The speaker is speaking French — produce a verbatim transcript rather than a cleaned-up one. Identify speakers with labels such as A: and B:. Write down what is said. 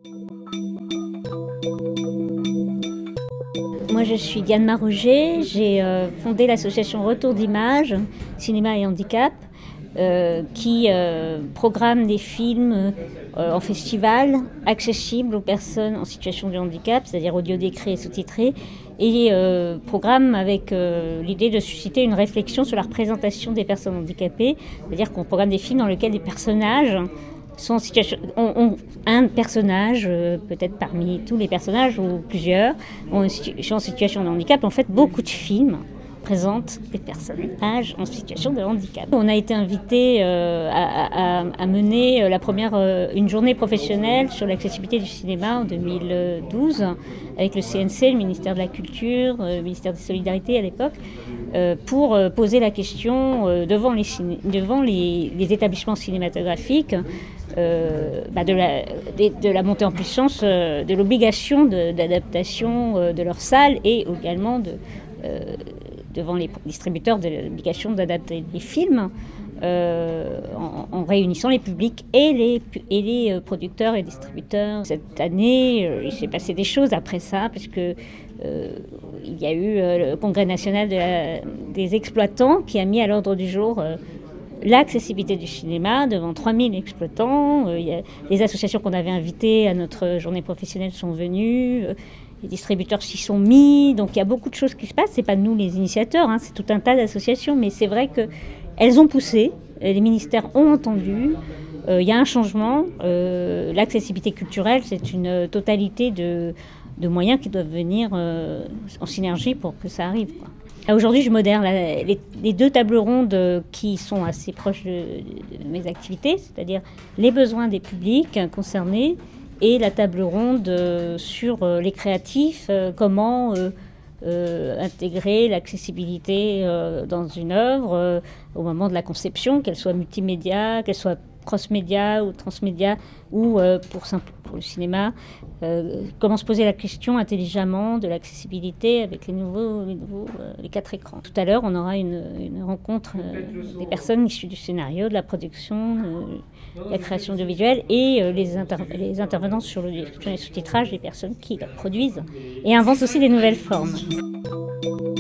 A: Moi, je suis Diane Maroger, j'ai euh, fondé l'association Retour d'Images, Cinéma et Handicap, euh, qui euh, programme des films euh, en festival, accessibles aux personnes en situation de handicap, c'est-à-dire audio décrit et sous-titré, et euh, programme avec euh, l'idée de susciter une réflexion sur la représentation des personnes handicapées, c'est-à-dire qu'on programme des films dans lesquels des personnages sont en situation, ont, ont un personnage, euh, peut-être parmi tous les personnages ou plusieurs, ont, sont en situation de handicap. En fait, beaucoup de films présentent des personnages en situation de handicap. On a été invité euh, à, à, à mener la première, euh, une journée professionnelle sur l'accessibilité du cinéma en deux mille douze avec le C N C, le ministère de la Culture, euh, le ministère des Solidarités à l'époque, euh, pour euh, poser la question euh, devant, les, devant les, les établissements cinématographiques Euh, bah de, la, de, de la montée en puissance, euh, de l'obligation d'adaptation euh, de leurs salles et également de, euh, devant les distributeurs de l'obligation d'adapter les films euh, en, en réunissant les publics et les, et les producteurs et distributeurs. Cette année, euh, il s'est passé des choses après ça parce que euh, il y a eu euh, le Congrès national de la, des exploitants qui a mis à l'ordre du jour euh, l'accessibilité du cinéma devant trois mille exploitants. Euh, il y a les associations qu'on avait invitées à notre journée professionnelle sont venues, euh, les distributeurs s'y sont mis, donc il y a beaucoup de choses qui se passent. C'est pas nous les initiateurs, hein, c'est tout un tas d'associations, mais c'est vrai qu'elles ont poussé, les ministères ont entendu, euh, il y a un changement. Euh, l'accessibilité culturelle, c'est une totalité de, de moyens qui doivent venir euh, en synergie pour que ça arrive, quoi. Aujourd'hui, je modère la, les, les deux tables rondes qui sont assez proches de, de, de mes activités, c'est-à-dire les besoins des publics concernés et la table ronde sur les créatifs, comment euh, euh, intégrer l'accessibilité euh, dans une œuvre euh, au moment de la conception, qu'elle soit multimédia, qu'elle soit cross-média ou transmédia ou euh, pour, simple, pour le cinéma, euh, comment se poser la question intelligemment de l'accessibilité avec les nouveaux, les, nouveaux euh, les quatre écrans. Tout à l'heure, on aura une, une rencontre euh, des personnes issues du scénario, de la production, euh, de la création audiovisuelle et euh, les, inter les intervenants sur le description et sous-titrage, les personnes qui la produisent et inventent aussi des nouvelles formes.